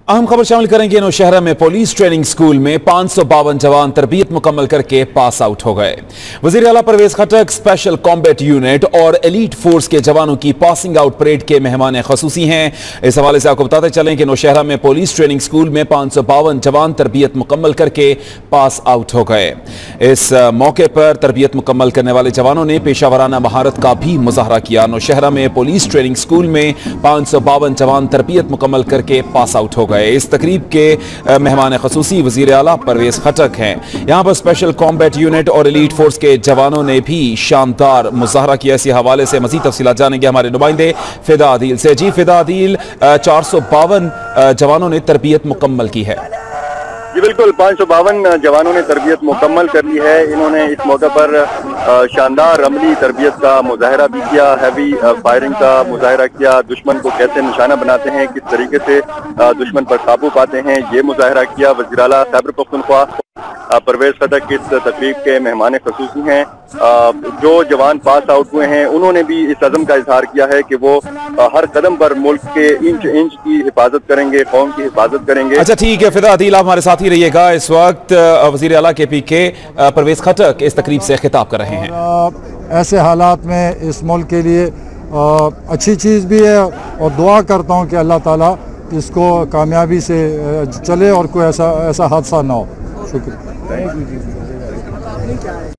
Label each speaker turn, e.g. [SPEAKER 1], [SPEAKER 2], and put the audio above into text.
[SPEAKER 1] अहम खबर शामिल करेंगे। नौशहरा में पुलिस ट्रेनिंग स्कूल में 552 जवान तरबियत मुकम्मल करके पास आउट हो गए। वजीर आला Parvez Khattak special combat unit और एलीट फोर्स के जवानों की पासिंग आउट परेड के मेहमान खसूसी हैं। इस हवाले से आपको बताते चलें कि नौशहरा में पुलिस ट्रेनिंग स्कूल में 552 जवान तरबियत मुकम्मल करके पास आउट हो गए। इस मौके पर तरबियत मुकम्मल करने वाले जवानों ने पेशावराना महारत का भी मुजाहरा किया। नौशहरा में पुलिस ट्रेनिंग स्कूल में 552 जवान तरबियत मुकम्मल करके पास आउट हो गए। इस तकरीब के मेहमान खसूसी वजीर आला परवेज खटक हैं। यहां पर स्पेशल कॉम्बैट यूनिट और एलीट फोर्स के जवानों ने भी शानदार मुजाहरा किया। इसी हवाले से मजीद तफसीलात जानेंगे हमारे नुमाइंदे फिदा आदिल से। जी फिदा आदिल, 452 जवानों ने तरबियत मुकम्मल की है।
[SPEAKER 2] जी बिल्कुल, 552 जवानों ने तरबियत मुकम्मल कर ली है। इन्होंने इस मौके पर शानदार अमली तरबियत का मुजाहरा भी किया, हैवी फायरिंग का मुजाहरा किया, दुश्मन को कैसे निशाना बनाते हैं, किस तरीके से दुश्मन पर काबू पाते हैं, ये मुजाहरा किया। वज़ीर आला खैबर पख्तूनख्वा परवेज खटक इस तकरीब के मेहमान खसूसी हैं। जो जवान पास आउट हुए हैं उन्होंने भी इस अज़म का इजहार किया है कि वो हर कदम पर मुल्क के इंच इंच की हिफाजत करेंगे, कौम की हिफाजत करेंगे।
[SPEAKER 1] अच्छा ठीक है फिदा आदिल, आप हमारे साथ ही रहिएगा। इस वक्त वज़ीर आला KPK परवेज खटक इस तकरीब से खिताब कर रहे हैं।
[SPEAKER 3] ऐसे हालात में इस मुल्क के लिए अच्छी चीज़ भी है और दुआ करता हूँ कि अल्लाह ताला इसको कामयाबी से चले और कोई ऐसा हादसा ना हो। शुक्रिया।